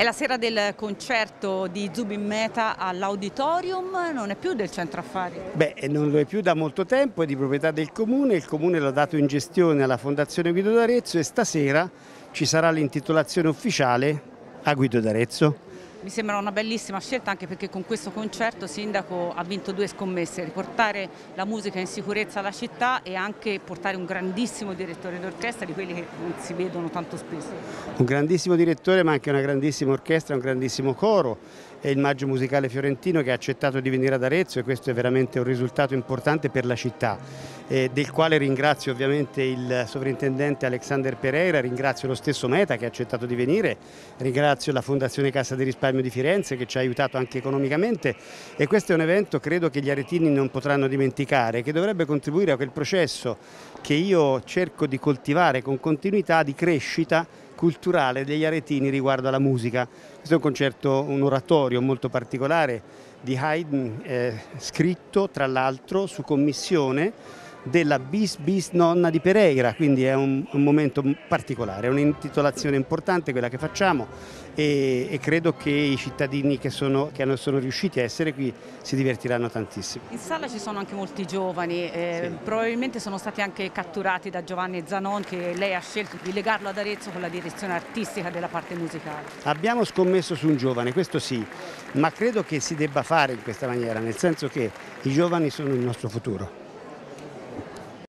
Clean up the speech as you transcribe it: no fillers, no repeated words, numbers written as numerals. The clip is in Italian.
È la sera del concerto di Zubin Mehta all'Auditorium, non è più del centro affari. Beh, non lo è più da molto tempo, è di proprietà del Comune, il Comune l'ha dato in gestione alla Fondazione Guido d'Arezzo e stasera ci sarà l'intitolazione ufficiale a Guido d'Arezzo. Mi sembra una bellissima scelta anche perché con questo concerto Sindaco ha vinto due scommesse: riportare la musica in sicurezza alla città e anche portare un grandissimo direttore d'orchestra, di quelli che non si vedono tanto spesso. Un grandissimo direttore ma anche una grandissima orchestra, un grandissimo coro e il Maggio Musicale Fiorentino che ha accettato di venire ad Arezzo e questo è veramente un risultato importante per la città, del quale ringrazio ovviamente il sovrintendente Alexander Pereira, ringrazio lo stesso Mehta che ha accettato di venire, ringrazio la Fondazione Cassa di Risparmio di Firenze che ci ha aiutato anche economicamente e questo è un evento credo che gli aretini non potranno dimenticare, che dovrebbe contribuire a quel processo che io cerco di coltivare con continuità di crescita culturale degli aretini riguardo alla musica. Questo è un concerto, un oratorio molto particolare di Haydn, scritto tra l'altro su commissione della bis bis nonna di Pereira, quindi è un momento particolare, è un'intitolazione importante quella che facciamo e credo che i cittadini che sono riusciti a essere qui si divertiranno tantissimo. In sala ci sono anche molti giovani, Sì. probabilmente sono stati anche catturati da Giovanni Zanon, che lei ha scelto di legarlo ad Arezzo con la direzione artistica della parte musicale. Abbiamo scommesso su un giovane, questo sì, ma credo che si debba fare in questa maniera, nel senso che i giovani sono il nostro futuro.